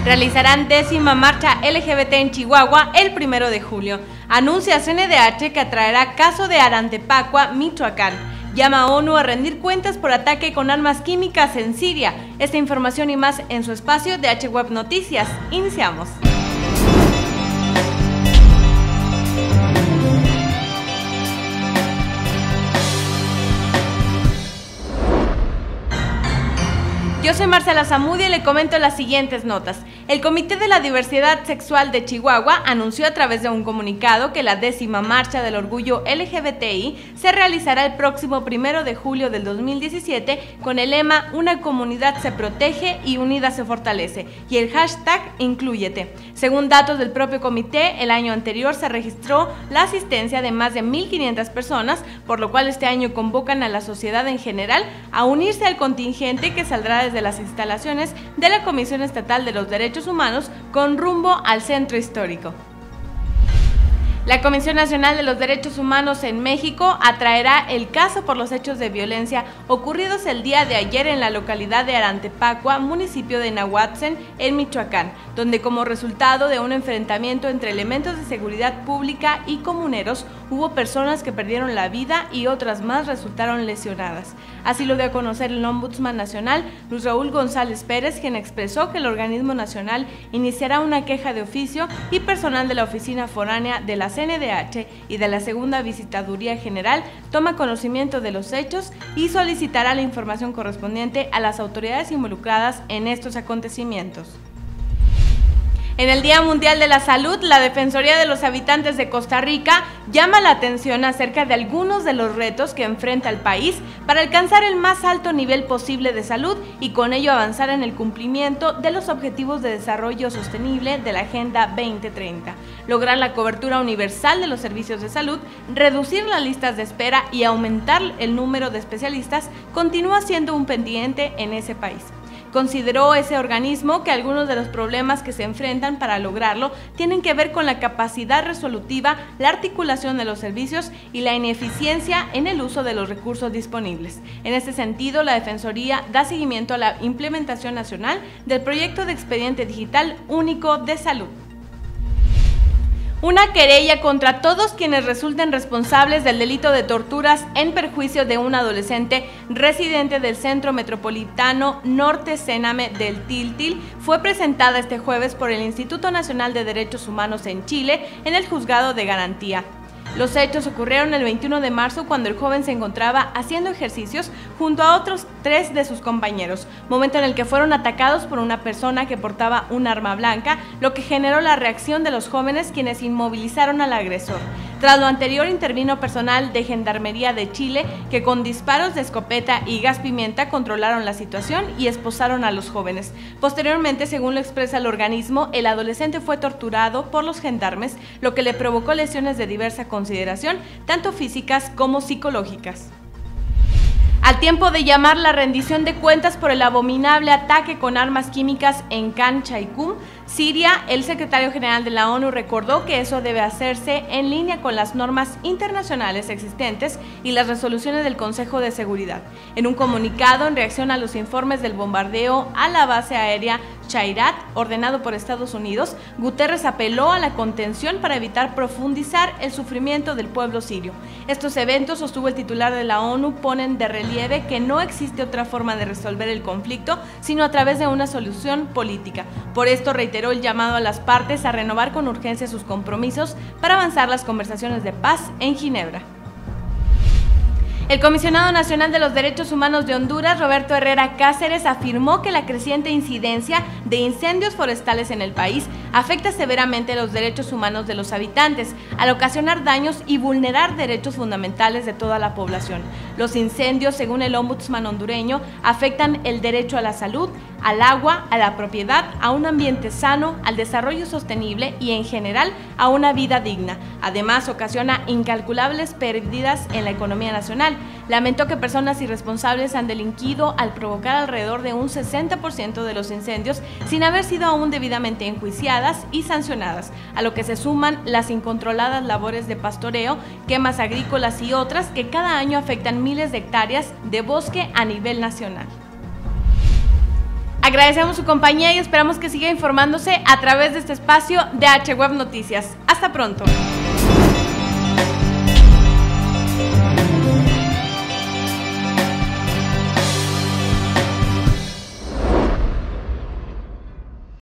Realizarán 10ª marcha LGBT en Chihuahua el 1 de julio. Anuncia CNDH que atraerá caso de Arantepacua, Michoacán. Llama a ONU a rendir cuentas por ataque con armas químicas en Siria. Esta información y más en su espacio de H-Web Noticias. Iniciamos. Yo soy Marcela Zamudio y le comento las siguientes notas. El Comité de la Diversidad Sexual de Chihuahua anunció a través de un comunicado que la 10ª Marcha del Orgullo LGBTI se realizará el próximo 1 de julio del 2017 con el lema "Una comunidad se protege y unida se fortalece" y el hashtag Inclúyete. Según datos del propio comité, el año anterior se registró la asistencia de más de 1,500 personas, por lo cual este año convocan a la sociedad en general a unirse al contingente que saldrá desde las instalaciones de la Comisión Estatal de los Derechos Humanos con rumbo al Centro Histórico. La Comisión Nacional de los Derechos Humanos en México atraerá el caso por los hechos de violencia ocurridos el día de ayer en la localidad de Arantepacua, municipio de Nahuatzen, en Michoacán, donde como resultado de un enfrentamiento entre elementos de seguridad pública y comuneros, hubo personas que perdieron la vida y otras más resultaron lesionadas. Así lo dio a conocer el Ombudsman Nacional, Luis Raúl González Pérez, quien expresó que el organismo nacional iniciará una queja de oficio y personal de la Oficina Foránea de la CNDH y de la Segunda Visitaduría General toma conocimiento de los hechos y solicitará la información correspondiente a las autoridades involucradas en estos acontecimientos. En el Día Mundial de la Salud, la Defensoría de los Habitantes de Costa Rica llama la atención acerca de algunos de los retos que enfrenta el país para alcanzar el más alto nivel posible de salud y con ello avanzar en el cumplimiento de los Objetivos de Desarrollo Sostenible de la Agenda 2030, lograr la cobertura universal de los servicios de salud, reducir las listas de espera y aumentar el número de especialistas continúa siendo un pendiente en ese país. Consideró ese organismo que algunos de los problemas que se enfrentan para lograrlo tienen que ver con la capacidad resolutiva, la articulación de los servicios y la ineficiencia en el uso de los recursos disponibles. En este sentido, la Defensoría da seguimiento a la implementación nacional del proyecto de expediente digital único de salud. Una querella contra todos quienes resulten responsables del delito de torturas en perjuicio de un adolescente residente del Centro Metropolitano Norte Céname del Tiltil fue presentada este jueves por el Instituto Nacional de Derechos Humanos en Chile en el Juzgado de Garantía. Los hechos ocurrieron el 21 de marzo cuando el joven se encontraba haciendo ejercicios junto a otros 3 de sus compañeros, momento en el que fueron atacados por una persona que portaba un arma blanca, lo que generó la reacción de los jóvenes quienes inmovilizaron al agresor. Tras lo anterior intervino personal de Gendarmería de Chile que con disparos de escopeta y gas pimienta controlaron la situación y esposaron a los jóvenes. Posteriormente, según lo expresa el organismo, el adolescente fue torturado por los gendarmes, lo que le provocó lesiones de diversa consideración, tanto físicas como psicológicas. Al tiempo de llamar la rendición de cuentas por el abominable ataque con armas químicas en Khan Shaykhun, Siria, el secretario general de la ONU recordó que eso debe hacerse en línea con las normas internacionales existentes y las resoluciones del Consejo de Seguridad. En un comunicado, en reacción a los informes del bombardeo a la base aérea Chairat, ordenado por Estados Unidos, Guterres apeló a la contención para evitar profundizar el sufrimiento del pueblo sirio. Estos eventos, sostuvo el titular de la ONU, ponen de relieve que no existe otra forma de resolver el conflicto, sino a través de una solución política. Por esto reiteró el llamado a las partes a renovar con urgencia sus compromisos para avanzar las conversaciones de paz en Ginebra. El Comisionado Nacional de los Derechos Humanos de Honduras, Roberto Herrera Cáceres, afirmó que la creciente incidencia de incendios forestales en el país afecta severamente los derechos humanos de los habitantes, al ocasionar daños y vulnerar derechos fundamentales de toda la población. Los incendios, según el Ombudsman hondureño, afectan el derecho a la salud, al agua, a la propiedad, a un ambiente sano, al desarrollo sostenible y, en general, a una vida digna. Además, ocasiona incalculables pérdidas en la economía nacional. Lamentó que personas irresponsables han delinquido al provocar alrededor de un 60% de los incendios sin haber sido aún debidamente enjuiciadas y sancionadas, a lo que se suman las incontroladas labores de pastoreo, quemas agrícolas y otras que cada año afectan miles de hectáreas de bosque a nivel nacional. Agradecemos su compañía y esperamos que siga informándose a través de este espacio de HWeb Noticias. Hasta pronto.